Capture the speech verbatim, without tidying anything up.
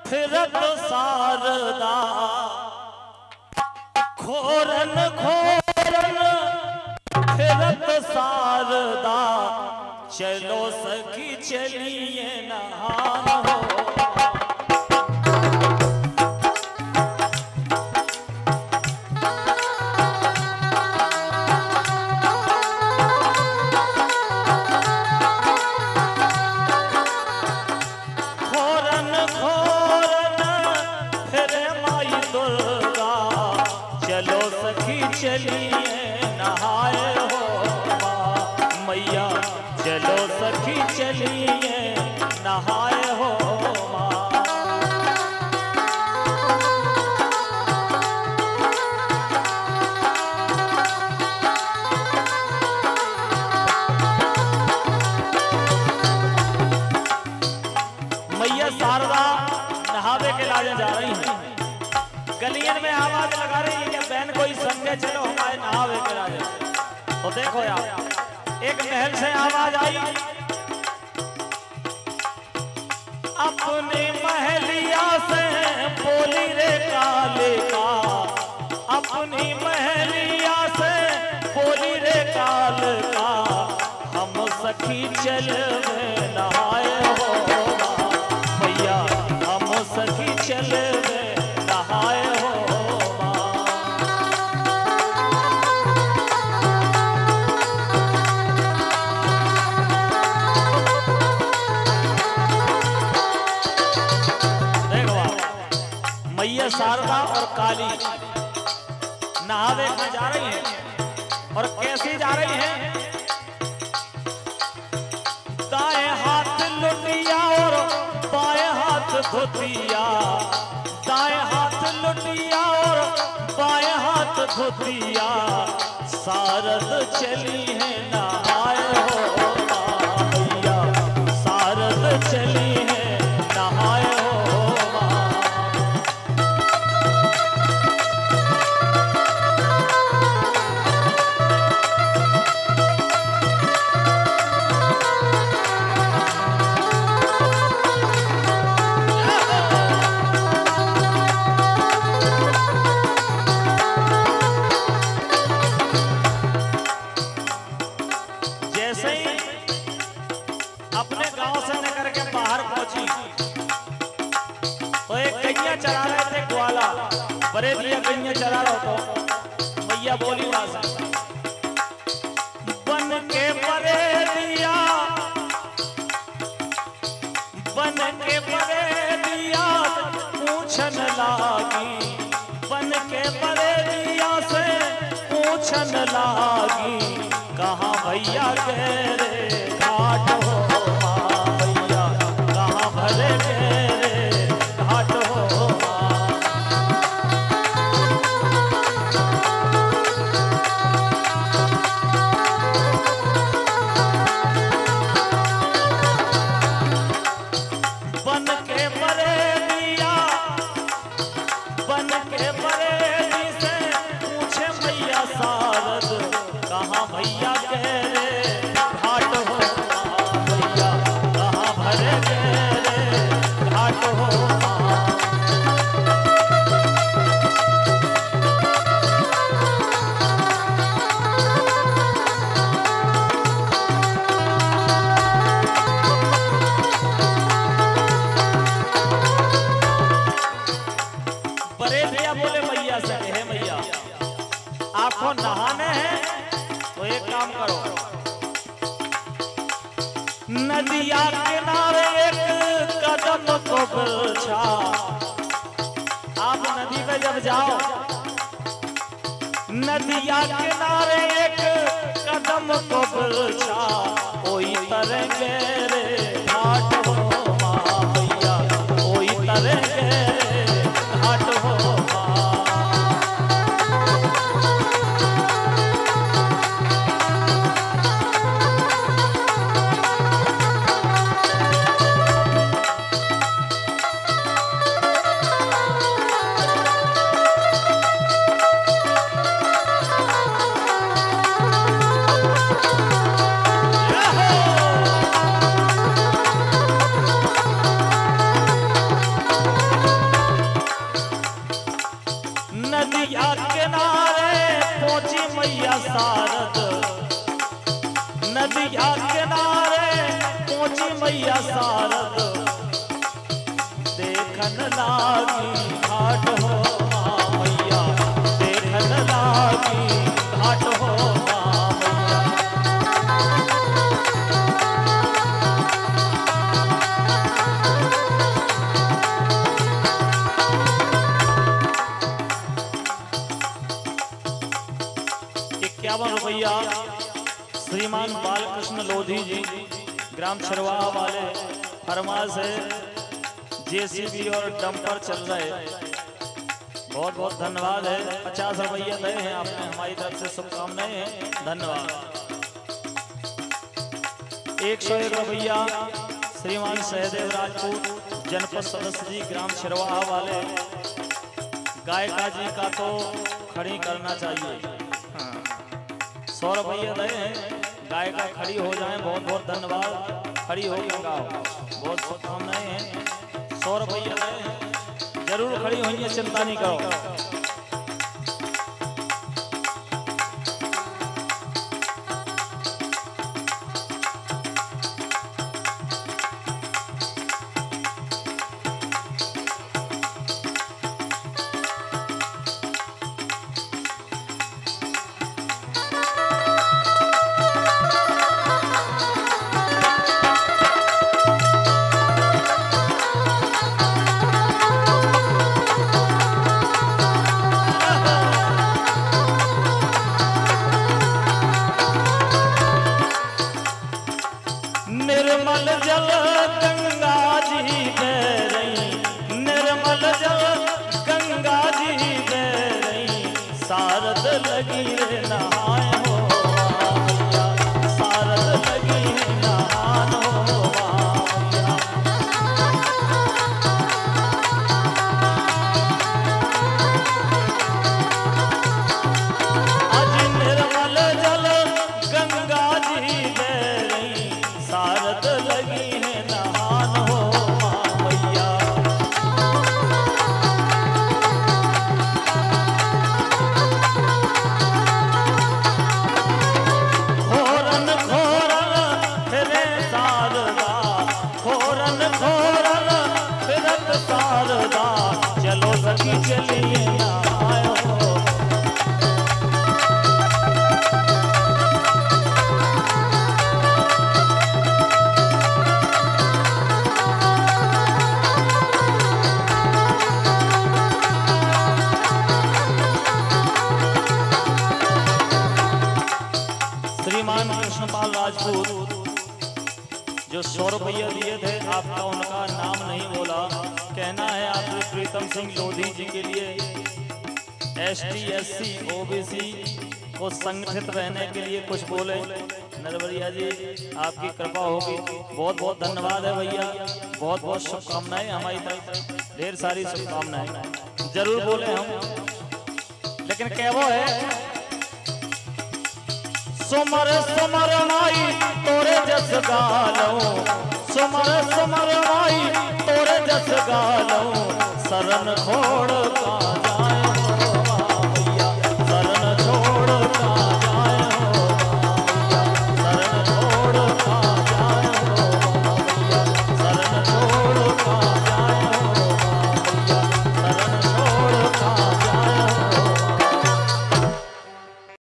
फिरत शारदा खोरन खोरन फिरत शारदा चलो सखी चलिए नहान हो। खोरन खोरन फिरे माई दुर्गा चलो सखी चलिए नहाए हो मैया चलो सखी चलिए नहाए हो माँ। मैया शारदा नहावे के लाजे जा रही हैं, गलियन में आवाज लगा रही है कि बहन कोई संगे चलो हमारे नहावे के लाजे। तो देखो यार एक महल से आवाज आई, अपने महलिया से बोली रे काले का, अपनी महलिया से बोली रे काल का, हम सखी चल में नहाए हो मैया हम सखी चल में नहाए हो। मैया शारदा और काली नहावे में जा रही हैं और कैसी जा रही हैं, दाएं हाथ लुटिया और बाएं हाथ धोतिया, दाएं हाथ लुटिया और बाएं हाथ धोतिया, शारद चली है नहाए हो मैया शारद चली है नहाए हो। अपने गांव से निकल के बाहर पहुंची तो एक गैया चरा रहे थे ग्वाला, बड़े दिया गैया चरा रहा तो मैया बोली वहां से, बन के बड़े दिया बन के बड़े दिया पूछन लागी, बन के बड़े दिया से पूछन लागी, कहाँ भैया के रे घाट हो घाट हो। बन के बड़े दिया बन के बड़े दी से पूछे मैया शारद, कहाँ भैया के रे घाट हो भैया कहाँ भरे के रे घाट हो। बड़े भैया बोले मैया से, हे मैया आपको नहाने हैं तो एक काम करो, नदिया किनारे एक कदम को बिछा, आप नदी पे जब जाओ नदिया किनारे एक कदम को बिछा, कोई तरंगे रे घाट हो माँ मैया कोई तरंगे रे घाट हो। मैया सारद देखन लागी घाट हो माँ मैया, देखन लागी घाट हो माँ मैया। इक्यावन रुपया श्रीमान बालकृष्ण लोधी जी, ग्राम छिरवाहा वाले हरमाल से जेसीबी और डंपर चल रहे, बहुत बहुत धन्यवाद है। पचास रुपया गए हैं आपने, हमारी तरफ से शुभकामनाएं हैं, धन्यवाद। एक सौ एक रुपया श्रीमान सहदेव राजपूत जनपद सदस्य जी, ग्राम छिरवाहा वाले। गायिका जी का तो खड़ी करना चाहिए। हाँ, सौ रुपया गए हैं, गायिका खड़ी हो जाए, बहुत बहुत धन्यवाद। खड़ी हो गाओ, बहुत शुभकामनाएं हैं। सौ रुपया गए हैं, जरूर खड़ी होइए, चिंता नहीं करो। निर्मल जल गंगा जी बह रही, निर्मल जल गंगा जी बह रही, सारद लगी रे नहाए हो मैया, सारद लगी है नहान हो मैया। आज निर्मल जल गंगा जी बह रही, सारद लगी है नहान हो माँ मैया। खोरन खोरन फिरे शारदा, खोरन खोरन फिरत शारदा, चलो सखी चलिए आयो। श्रीमान कृष्णपाल राजपूत जो सौ रुपये दिए थे, आपका उनका नाम नहीं बोला। कहना है आपने प्रीतम सिंह लोधी जी के लिए S T S C O B C को संगठित रहने के लिए कुछ बोले। नरवरिया जी आपकी कृपा होगी, बहुत बहुत धन्यवाद है भैया, बहुत बहुत शुभकामनाएं हमारी तरफ, ढेर सारी शुभकामनाएं जरूर बोले हम। लेकिन क्या वो है, सुमर सुमर माई तोरे जस गालो, सुमर सुमर माई तोरे जस गालो, शरण खोड़ का